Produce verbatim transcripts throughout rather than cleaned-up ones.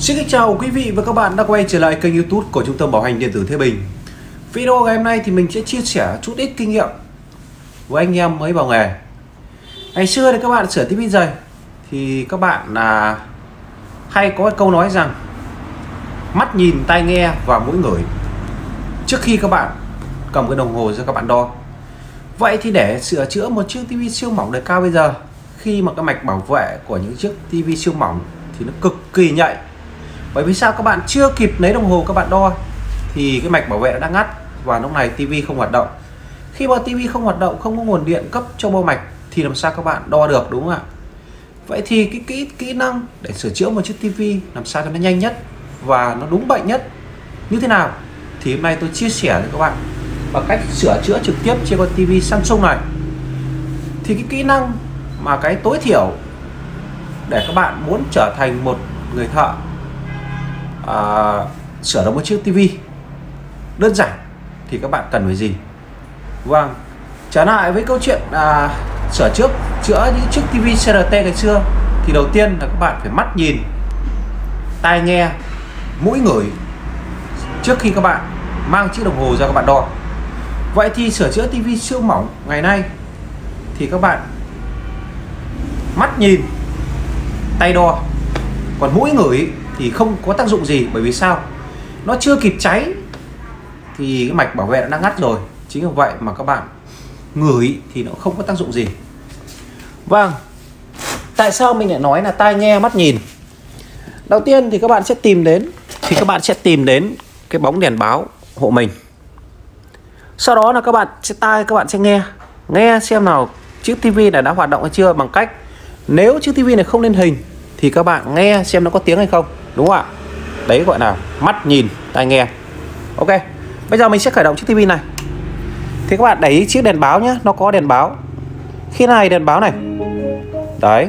Xin kính chào quý vị và các bạn đã quay trở lại kênh YouTube của Trung tâm Bảo hành điện tử Thế Bình. Video ngày hôm nay thì mình sẽ chia sẻ chút ít kinh nghiệm với anh em mới vào nghề. Ngày xưa thì các bạn sửa tivi dày thì các bạn là hay có câu nói rằng mắt nhìn, tai nghe và mũi ngửi trước khi các bạn cầm cái đồng hồ ra các bạn đo. Vậy thì để sửa chữa một chiếc tivi siêu mỏng đời cao bây giờ, khi mà cái mạch bảo vệ của những chiếc tivi siêu mỏng thì nó cực kỳ nhạy. Bởi vì sao? Các bạn chưa kịp lấy đồng hồ các bạn đo thì cái mạch bảo vệ đã ngắt và lúc này tivi không hoạt động. Khi mà tivi không hoạt động, không có nguồn điện cấp cho bo mạch thì làm sao các bạn đo được, đúng không ạ? Vậy thì cái kỹ kỹ năng để sửa chữa một chiếc tivi làm sao cho nó nhanh nhất và nó đúng bệnh nhất như thế nào thì hôm nay tôi chia sẻ với các bạn bằng cách sửa chữa trực tiếp trên con tivi Samsung này. Thì cái kỹ năng mà cái tối thiểu để các bạn muốn trở thành một người thợ à, sửa được một chiếc tivi đơn giản thì các bạn cần phải gì? Vâng, trở lại với câu chuyện à, sửa trước chữa những chiếc tivi xê rờ tê ngày xưa thì đầu tiên là các bạn phải mắt nhìn, tai nghe, mũi ngửi trước khi các bạn mang chiếc đồng hồ ra các bạn đo. Vậy thì sửa chữa tivi siêu mỏng ngày nay thì các bạn mắt nhìn, tay đo, còn mũi ngửi thì không có tác dụng gì. Bởi vì sao? Nó chưa kịp cháy thì cái mạch bảo vệ đã ngắt rồi. Chính vì vậy mà các bạn ngửi thì nó không có tác dụng gì. Vâng, tại sao mình lại nói là tai nghe, mắt nhìn? Đầu tiên thì các bạn sẽ tìm đến thì các bạn sẽ tìm đến cái bóng đèn báo hộ mình. Sau đó là các bạn sẽ tai các bạn sẽ nghe nghe xem nào chiếc tivi này đã hoạt động hay chưa, bằng cách nếu chiếc tivi này không lên hình thì các bạn nghe xem nó có tiếng hay không, đúng không ạ? Đấy gọi là mắt nhìn, tai nghe. Ok, bây giờ mình sẽ khởi động chiếc tivi này. Thì các bạn đẩy chiếc đèn báo nhé, nó có đèn báo. Khi này đèn báo này, đấy,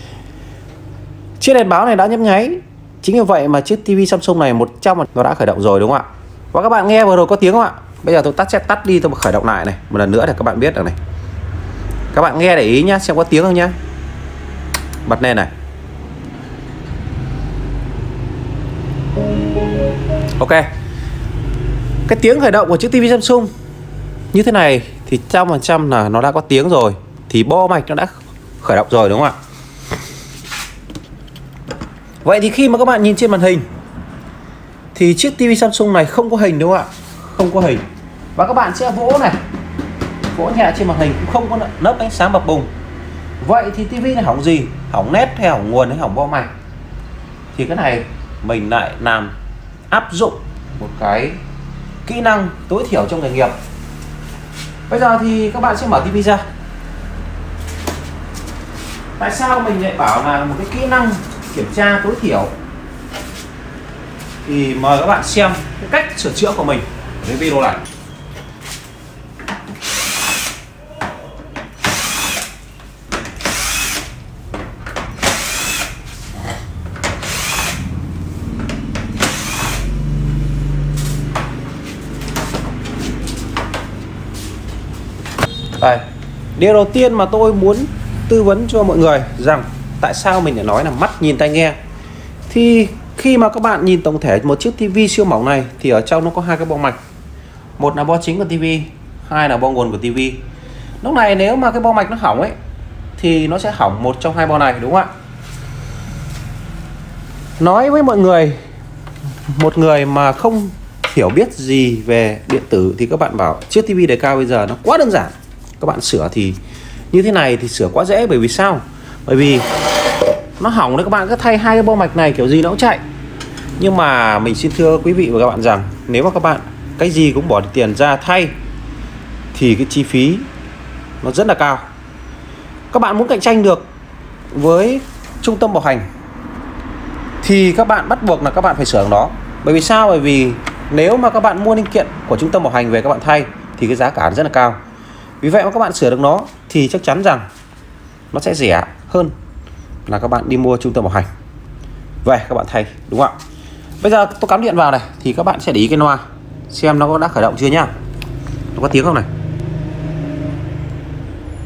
chiếc đèn báo này đã nhấp nháy. Chính vì vậy mà chiếc tivi Samsung này một trăm nó đã khởi động rồi, đúng không ạ? Và các bạn nghe vừa rồi có tiếng không ạ? Bây giờ tôi tắt sẽ tắt đi, tôi khởi động lại này một lần nữa để các bạn biết được này. Các bạn nghe để ý nhá, xem có tiếng không nhá. Bật lên này. Ok, cái tiếng khởi động của chiếc tivi Samsung như thế này thì trăm phần trăm là nó đã có tiếng rồi, thì bo mạch nó đã khởi động rồi, đúng không ạ? Vậy thì khi mà các bạn nhìn trên màn hình thì chiếc tivi Samsung này không có hình, đúng không ạ? Không có hình. Và các bạn sẽ vỗ này, vỗ nhẹ trên màn hình cũng không có lớp ánh sáng bập bùng. Vậy thì tivi này hỏng gì? Hỏng nét hay hỏng nguồn hay hỏng bo mạch? Thì cái này mình lại làm áp dụng một cái kỹ năng tối thiểu trong nghề nghiệp. Bây giờ thì các bạn sẽ mở tivi ra. Tại sao mình lại bảo là một cái kỹ năng kiểm tra tối thiểu? Thì mời các bạn xem cái cách sửa chữa của mình ở cái video này. Đây, điều đầu tiên mà tôi muốn tư vấn cho mọi người rằng tại sao mình lại nói là mắt nhìn tai nghe. Thì khi mà các bạn nhìn tổng thể một chiếc tivi siêu mỏng này thì ở trong nó có hai cái bo mạch. Một là bo chính của tivi, hai là bo nguồn của tivi. Lúc này nếu mà cái bo mạch nó hỏng ấy thì nó sẽ hỏng một trong hai bo này, đúng không ạ? Nói với mọi người, một người mà không hiểu biết gì về điện tử thì các bạn bảo chiếc tivi đời cao bây giờ nó quá đơn giản. Các bạn sửa thì như thế này thì sửa quá dễ. Bởi vì sao? Bởi vì nó hỏng đấy, các bạn cứ thay hai cái bo mạch này kiểu gì nó cũng chạy. Nhưng mà mình xin thưa quý vị và các bạn rằng nếu mà các bạn cái gì cũng bỏ tiền ra thay thì cái chi phí nó rất là cao. Các bạn muốn cạnh tranh được với trung tâm bảo hành thì các bạn bắt buộc là các bạn phải sửa nó. Bởi vì sao? Bởi vì nếu mà các bạn mua linh kiện của trung tâm bảo hành về các bạn thay thì cái giá cả rất là cao. Vì vậy mà các bạn sửa được nó thì chắc chắn rằng nó sẽ rẻ hơn là các bạn đi mua trung tâm bảo hành về các bạn thay, đúng không ạ? Bây giờ tôi cắm điện vào này thì các bạn sẽ để ý cái loa xem nó đã khởi động chưa nhá. Nó có tiếng không này?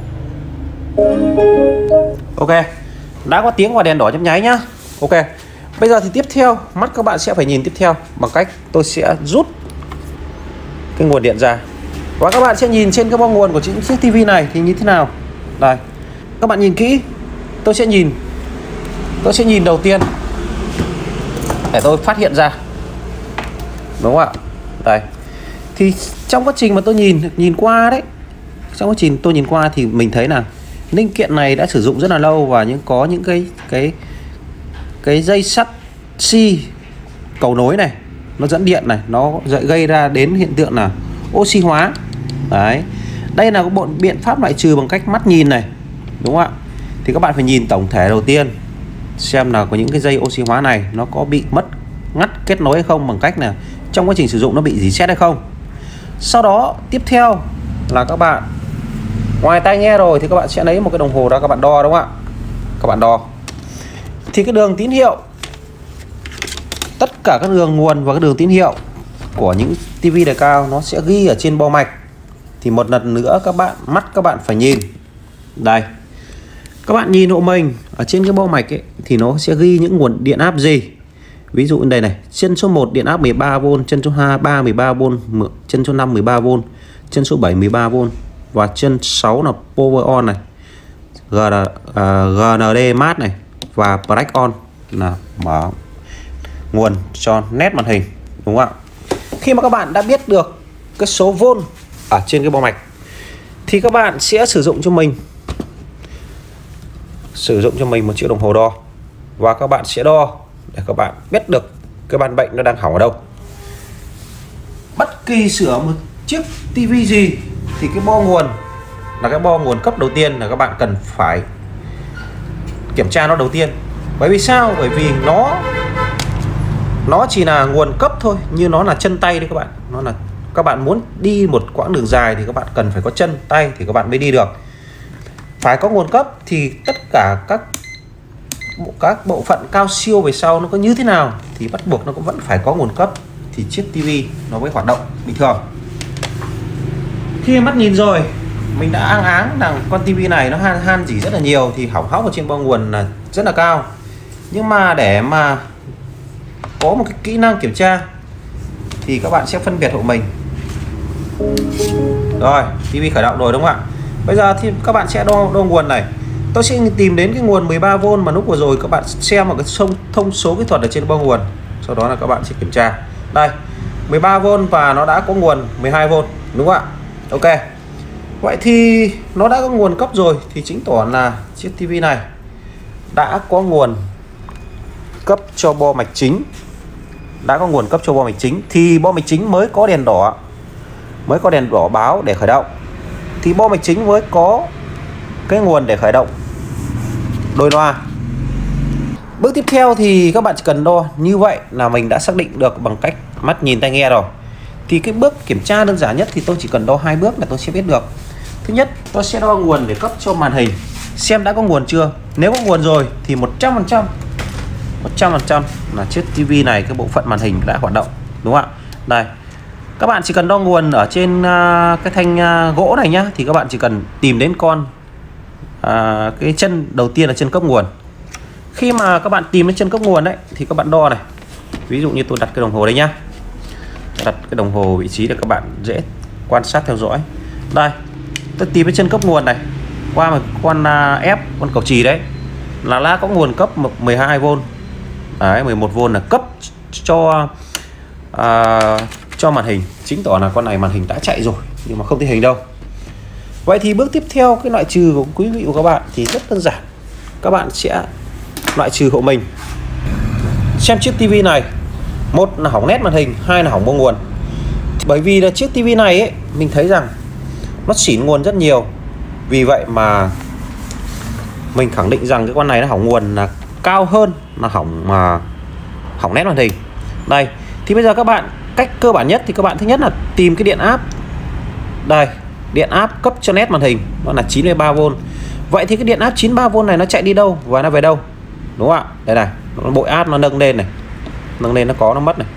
Ok, đã có tiếng và đèn đỏ nhấp nháy nhá. Ok, Bây giờ thì tiếp theo mắt các bạn sẽ phải nhìn tiếp theo bằng cách tôi sẽ rút cái nguồn điện ra và các bạn sẽ nhìn trên cái bo nguồn của chiếc tivi này thì như thế nào. Đây, các bạn nhìn kỹ. Tôi sẽ nhìn Tôi sẽ nhìn đầu tiên để tôi phát hiện ra, đúng không ạ? Đây, thì trong quá trình mà tôi nhìn nhìn qua đấy, trong quá trình tôi nhìn qua thì mình thấy là linh kiện này đã sử dụng rất là lâu và những có những cái cái cái dây sắt xi cầu nối này nó dẫn điện này, nó gây ra đến hiện tượng là oxy hóa. Đấy, đây là một biện pháp loại trừ bằng cách mắt nhìn này, đúng không ạ? Thì các bạn phải nhìn tổng thể đầu tiên xem là có những cái dây oxy hóa này nó có bị mất ngắt kết nối hay không, bằng cách là trong quá trình sử dụng nó bị rỉ sét hay không. Sau đó tiếp theo là các bạn ngoài tai nghe rồi thì các bạn sẽ lấy một cái đồng hồ ra, các bạn đo, đúng không ạ? Các bạn đo thì cái đường tín hiệu, tất cả các đường nguồn và các đường tín hiệu của những tivi đề cao nó sẽ ghi ở trên bo mạch. Thì một lần nữa các bạn mắt các bạn phải nhìn đây, các bạn nhìn hộ mình ở trên cái bo mạch ấy, thì nó sẽ ghi những nguồn điện áp gì. Ví dụ đây này, chân số một điện áp mười ba vôn, chân số hai ba mười ba vôn, chân số năm mười ba vôn, chân số bảy mười ba vôn và chân sáu là power on này, giê en đê mát này và break on là mở nguồn cho nét màn hình, đúng không ạ? Khi mà các bạn đã biết được cái số vôn ở trên cái bo mạch thì các bạn sẽ sử dụng cho mình sử dụng cho mình một chiếc đồng hồ đo và các bạn sẽ đo để các bạn biết được cái bàn bệnh nó đang hỏng ở đâu. Bất kỳ sửa một chiếc tivi gì thì cái bo nguồn là cái bo nguồn cấp đầu tiên là các bạn cần phải kiểm tra nó đầu tiên. Bởi vì sao? Bởi vì nó nó chỉ là nguồn cấp thôi, như nó là chân tay đấy các bạn. Nó là các bạn muốn đi một quãng đường dài thì các bạn cần phải có chân tay thì các bạn mới đi được. Phải có nguồn cấp thì tất cả các bộ, các bộ phận cao siêu về sau nó có như thế nào thì bắt buộc nó cũng vẫn phải có nguồn cấp thì chiếc tivi nó mới hoạt động bình thường. Khi mắt nhìn rồi, mình đã áng áng rằng con tivi này nó han han gì rất là nhiều thì hỏng hóc ở trên bo nguồn là rất là cao. Nhưng mà để mà có một cái kỹ năng kiểm tra thì các bạn sẽ phân biệt hộ mình. Rồi, tivi khởi động rồi, đúng không ạ? Bây giờ thì các bạn sẽ đo, đo nguồn này. Tôi sẽ tìm đến cái nguồn mười ba vôn mà lúc vừa rồi các bạn xem một cái thông, thông số kỹ thuật ở trên bo nguồn. Sau đó là các bạn sẽ kiểm tra. Đây, mười ba vôn và nó đã có nguồn mười hai vôn, đúng không ạ? Ok. Vậy thì nó đã có nguồn cấp rồi thì chứng tỏ là chiếc tivi này đã có nguồn cấp cho bo mạch chính. Đã có nguồn cấp cho bo mạch chính thì bo mạch chính mới có đèn đỏ, mới có đèn đỏ báo để khởi động. Thì bo mạch chính mới có cái nguồn để khởi động đôi loa. Bước tiếp theo thì các bạn chỉ cần đo như vậy là mình đã xác định được bằng cách mắt nhìn tai nghe rồi. Thì cái bước kiểm tra đơn giản nhất thì tôi chỉ cần đo hai bước là tôi sẽ biết được. Thứ nhất, tôi sẽ đo nguồn để cấp cho màn hình xem đã có nguồn chưa. Nếu có nguồn rồi thì một trăm phần trăm một trăm phần trăm là chiếc tivi này cái bộ phận màn hình đã hoạt động, đúng không ạ? Đây, các bạn chỉ cần đo nguồn ở trên uh, cái thanh uh, gỗ này nhá, thì các bạn chỉ cần tìm đến con uh, cái chân đầu tiên là chân cấp nguồn. Khi mà các bạn tìm đến chân cấp nguồn đấy thì các bạn đo này. Ví dụ như tôi đặt cái đồng hồ đây nhá, đặt cái đồng hồ vị trí để các bạn dễ quan sát theo dõi. Đây, tôi tìm cái chân cấp nguồn này qua một con uh, ép, con cầu chì đấy là lá có nguồn cấp mười hai vôn. Đấy, mười một vôn là cấp cho uh, cho màn hình, chứng tỏ là con này màn hình đã chạy rồi nhưng mà không thấy hình đâu. Vậy thì bước tiếp theo cái loại trừ của quý vị của các bạn thì rất đơn giản. Các bạn sẽ loại trừ hộ mình xem chiếc tivi này, một là hỏng nét màn hình, hai là hỏng bo nguồn. Bởi vì là chiếc tivi này ấy, mình thấy rằng nó xỉn nguồn rất nhiều. Vì vậy mà mình khẳng định rằng cái con này nó hỏng nguồn là cao hơn là hỏng mà hỏng nét màn hình. Đây, thì bây giờ các bạn cách cơ bản nhất thì các bạn thứ nhất là tìm cái điện áp. Đây, điện áp cấp cho nét màn hình nó là chín mươi ba vôn. Vậy thì cái điện áp chín mươi ba vôn này nó chạy đi đâu và nó về đâu? Đúng không ạ? Đây này, nó bội áp nó nâng lên này. Nâng lên nó có nó mất này.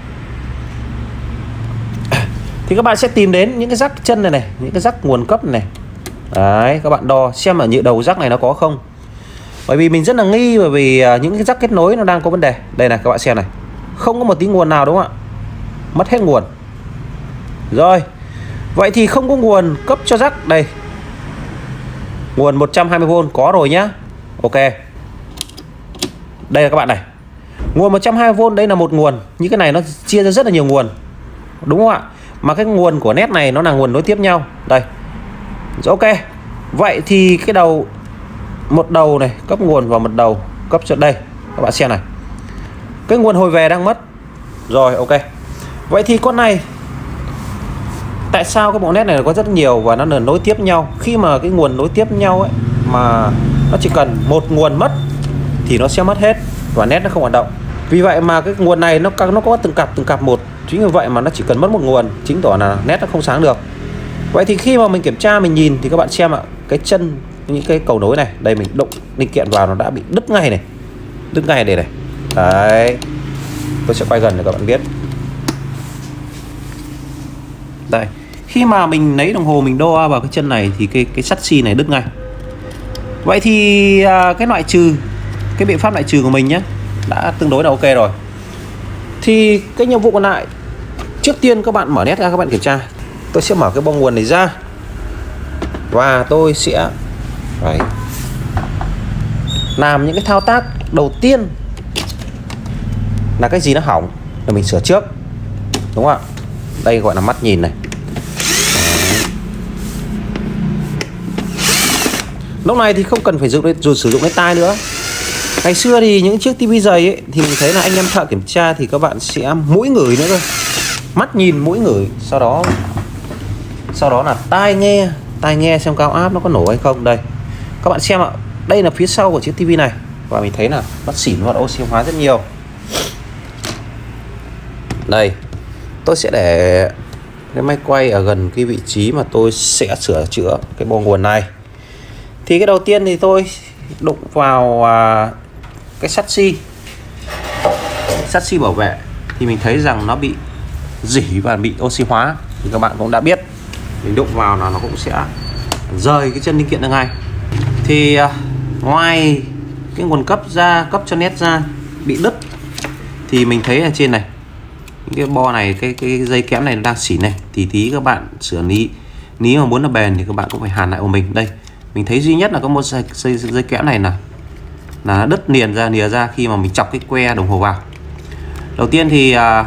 Thì các bạn sẽ tìm đến những cái rắc chân này này, những cái rắc nguồn cấp này. Đấy, các bạn đo xem ở nhựa đầu rắc này nó có không. Bởi vì mình rất là nghi, bởi vì những cái rắc kết nối nó đang có vấn đề. Đây này các bạn xem này, không có một tí nguồn nào đúng không ạ, mất hết nguồn. Rồi, vậy thì không có nguồn cấp cho rắc. Đây, nguồn một trăm hai mươi vôn có rồi nhá. Ok, đây là các bạn này, nguồn một trăm hai mươi vôn, đây là một nguồn. Những cái này nó chia ra rất là nhiều nguồn, đúng không ạ? Mà cái nguồn của nét này nó là nguồn nối tiếp nhau. Đây, ok. Vậy thì cái đầu, một đầu này cấp nguồn vào một đầu cấp cho đây. Các bạn xem này, cái nguồn hồi về đang mất. Rồi, ok. Vậy thì con này, tại sao cái bộ nét này có rất nhiều và nó là nối tiếp nhau? Khi mà cái nguồn nối tiếp nhau ấy, mà nó chỉ cần một nguồn mất thì nó sẽ mất hết và nét nó không hoạt động. Vì vậy mà cái nguồn này nó nó có từng cặp từng cặp một. Chính vì vậy mà nó chỉ cần mất một nguồn, chính tỏ là nét nó không sáng được. Vậy thì khi mà mình kiểm tra, mình nhìn thì các bạn xem ạ, cái chân những cái cầu nối này, đây mình động linh kiện vào nó đã bị đứt ngay này, đứt ngay đây này. Đấy, tôi sẽ quay gần để các bạn biết. Đây, khi mà mình lấy đồng hồ mình đo vào cái chân này thì cái cái sắt xi này đứt ngay. Vậy thì à, cái loại trừ, cái biện pháp loại trừ của mình nhé, đã tương đối là ok rồi. Thì cái nhiệm vụ còn lại, trước tiên các bạn mở nét ra, các bạn kiểm tra. Tôi sẽ mở cái bông nguồn này ra và tôi sẽ phải làm những cái thao tác đầu tiên là cái gì nó hỏng là mình sửa trước, đúng không ạ? Đây gọi là mắt nhìn này. Lúc này thì không cần phải dùng dù sử dụng cái tai nữa. Ngày xưa thì những chiếc tivi dày ấy, thì mình thấy là anh em thợ kiểm tra thì các bạn sẽ mũi ngửi nữa cơ, mắt nhìn mũi ngửi, sau đó sau đó là tai nghe, tai nghe xem cao áp nó có nổ hay không. Đây các bạn xem ạ, đây là phía sau của chiếc tivi này và mình thấy là nó xỉn và oxy hóa rất nhiều. Đây, tôi sẽ để cái máy quay ở gần cái vị trí mà tôi sẽ sửa chữa cái bo nguồn này. Thì cái đầu tiên thì tôi đụng vào à, cái sắt xi, sắt xi bảo vệ thì mình thấy rằng nó bị rỉ và bị oxy hóa. Thì các bạn cũng đã biết, mình đụng vào là nó cũng sẽ rời cái chân linh kiện ra ngay. Thì à, ngoài cái nguồn cấp ra, cấp cho nét ra bị đứt thì mình thấy là trên này những cái bo này, cái cái dây kẽm này nó đang xỉn này, thì tí các bạn sửa ní ní mà muốn là bền thì các bạn cũng phải hàn lại của mình. Đây mình thấy duy nhất là có một dây, dây, dây kẽm này là là nó đứt liền ra nìa ra khi mà mình chọc cái que đồng hồ vào. Đầu tiên thì à,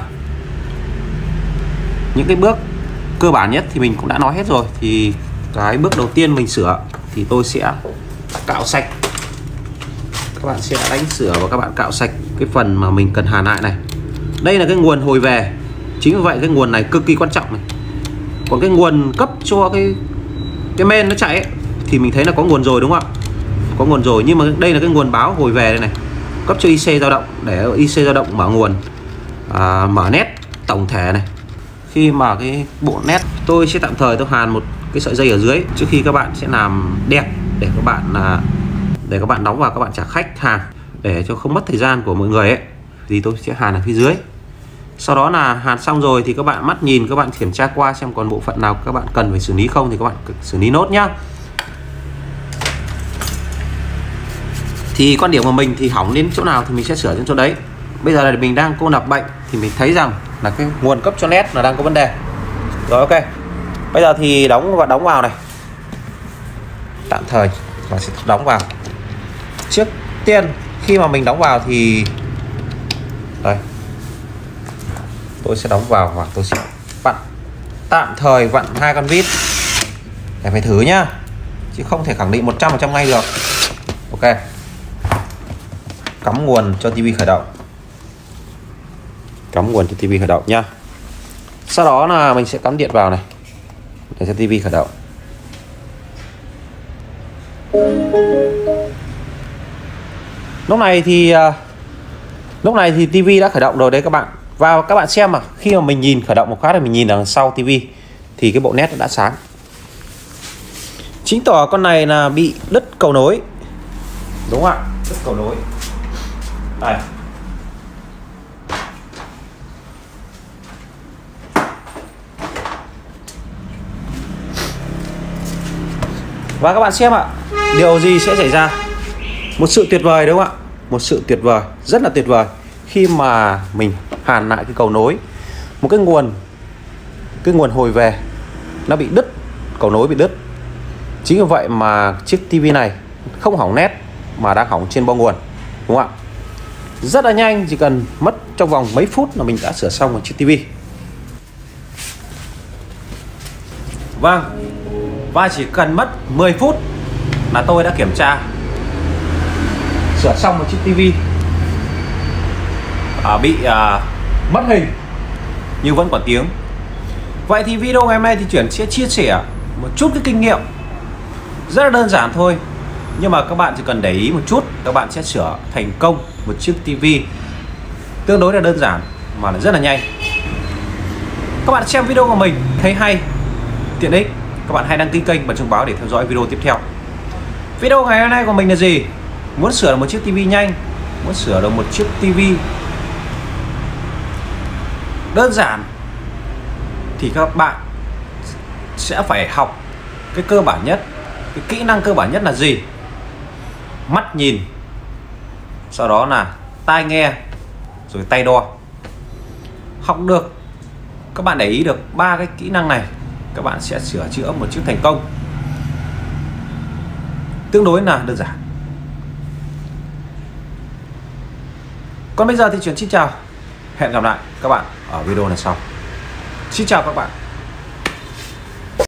những cái bước cơ bản nhất thì mình cũng đã nói hết rồi. Thì cái bước đầu tiên mình sửa thì tôi sẽ cạo sạch. Các bạn sẽ đánh sửa và các bạn cạo sạch cái phần mà mình cần hàn lại này. Đây là cái nguồn hồi về, chính vì vậy cái nguồn này cực kỳ quan trọng này. Còn cái nguồn cấp cho cái cái main nó chạy ấy, thì mình thấy là có nguồn rồi, đúng không ạ? Có nguồn rồi, nhưng mà đây là cái nguồn báo hồi về đây này, cấp cho i xê dao động, để i xê dao động mở nguồn, à, mở nét tổng thể này. Khi mà cái bộ nét, tôi sẽ tạm thời tôi hàn một cái sợi dây ở dưới trước khi các bạn sẽ làm đẹp, để các bạn là để các bạn đóng vào, các bạn trả khách hàng, để cho không mất thời gian của mọi người ấy, thì tôi sẽ hàn ở phía dưới. Sau đó là hàn xong rồi thì các bạn mắt nhìn, các bạn kiểm tra qua xem còn bộ phận nào các bạn cần phải xử lý không thì các bạn xử lý nốt nhá. Thì quan điểm của mình thì hỏng đến chỗ nào thì mình sẽ sửa đến chỗ đấy. Bây giờ là mình đang cô lập bệnh thì mình thấy rằng là cái nguồn cấp cho nét là đang có vấn đề. Rồi, ok. Bây giờ thì đóng và đóng vào này. Tạm thời và sẽ đóng vào. Trước tiên khi mà mình đóng vào thì đây, tôi sẽ đóng vào và tôi sẽ vặn, tạm thời vặn hai con vít để phải thử nhá, chứ không thể khẳng định một trăm phần trăm ngay được. Ok, cắm nguồn cho tivi khởi động, cắm nguồn cho tivi khởi động nhá. Sau đó là mình sẽ cắm điện vào này để cho tivi khởi động. Lúc này thì lúc này thì tivi đã khởi động rồi đấy các bạn. Và các bạn xem mà, khi mà mình nhìn khởi động một phát thì mình nhìn đằng sau tivi thì cái bộ nét đã sáng. Chính tỏ con này là bị đứt cầu nối, đúng không ạ? Đứt cầu nối. Đây. Và các bạn xem ạ, điều gì sẽ xảy ra Một sự tuyệt vời đúng không ạ? Một sự tuyệt vời, rất là tuyệt vời khi mà mình hàn lại cái cầu nối, một cái nguồn cái nguồn hồi về nó bị đứt, cầu nối bị đứt. Chính vì vậy mà chiếc tivi này không hỏng nét mà đang hỏng trên bo nguồn, đúng không ạ? Rất là nhanh, chỉ cần mất trong vòng mấy phút là mình đã sửa xong một chiếc tivi. Vâng, và chỉ cần mất mười phút là tôi đã kiểm tra sửa xong một chiếc tivi à, bị à, mất hình nhưng vẫn còn tiếng. Vậy thì video ngày hôm nay thì Chuyển sẽ chia sẻ một chút cái kinh nghiệm rất là đơn giản thôi, nhưng mà các bạn chỉ cần để ý một chút, các bạn sẽ sửa thành công một chiếc tivi tương đối là đơn giản mà là rất là nhanh. Các bạn xem video của mình thấy hay, tiện ích, các bạn hãy đăng ký kênh và chuông báo để theo dõi video tiếp theo. Video ngày hôm nay của mình là gì? Muốn sửa được một chiếc tivi nhanh, muốn sửa được một chiếc tivi đơn giản thì các bạn sẽ phải học cái cơ bản nhất. Cái kỹ năng cơ bản nhất là gì? Mắt nhìn, sau đó là tai nghe, rồi tay đo. Học được, các bạn để ý được ba cái kỹ năng này, các bạn sẽ sửa chữa một chiếc thành công tương đối là đơn giản. Còn bây giờ thì Chuyển xin chào, hẹn gặp lại các bạn ở video lần sau. Xin chào các bạn.